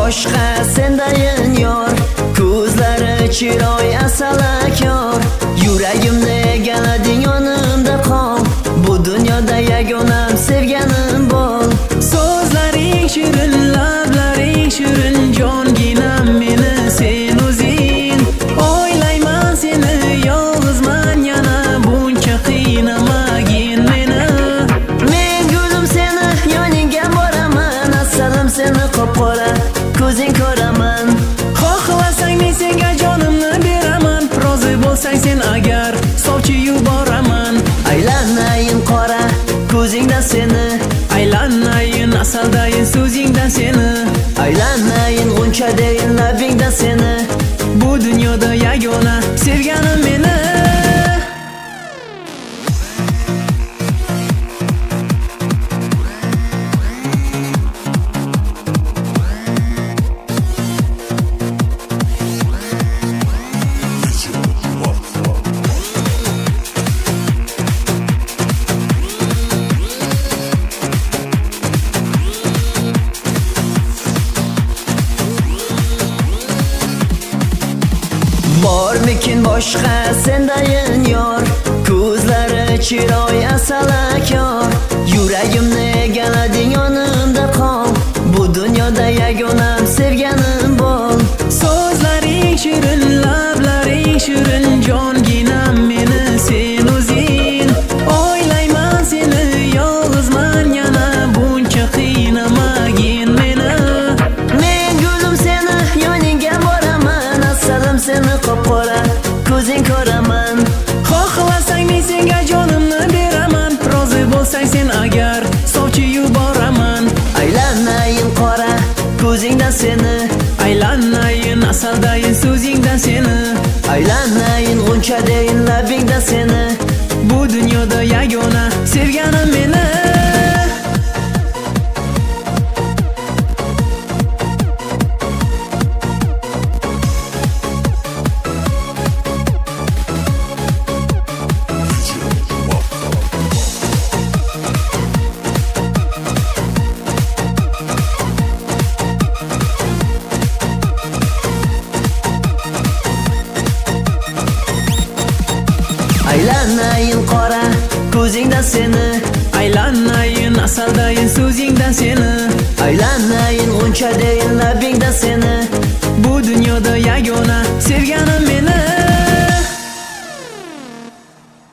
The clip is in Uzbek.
boshqa sendayin yor, ko'zlari chiroy asalakor. Yuragimni egalading yonimda qol, bu dunyoda yagonam sevganim bol. So'zlaring shirin, lablaring shirin, jonginam meni sen o'zing. O'ylayman seni yolg'izman yana, buncha qiynamagin meni. Men gulim seni yoningga boraman, asalim seni qop-qora ko'zing ko'raman. Xohlasang men senga jonimni beraman, rozi bo'lsang sen agar sovchi yuboraman. Aylanayin qora ko'zingdan seni, Aylanayin asaldayin so'zingdan seni, aylanayin g'unchadayin labingdan seni. bu dunyoda yagona sevganim meni. Bormikin boshqa sendayin yor, ko'zlari chiroy asalakor. Yuragimni egalading yonimda qol, bu dunyoda yagonam sevganim bol. So'zlaring shirin, lablaring shirin, jonginam meni sen o'zing. O'ylayman seni yolg'izman yana, buncha qiynamagin meni. Men gulim seni yoningga boraman, asalim seni qop-qora ko'zing ko'raman. Xohlasang men senga jonimni beraman, rozi bo'lsang sen agar sovchi yuboraman. Aylanayin qora ko'zingdan seni, Aylanayin asaldayin so'zingdan seni, aylanayin g'unchadayin labingdan seni. bu dunyoda yagona sevganim meni. Aylanayin qora ko'zingdan seni, Aylanayin asaldayin so'zingdan seni, aylanayin g'unchadayin labingdan seni.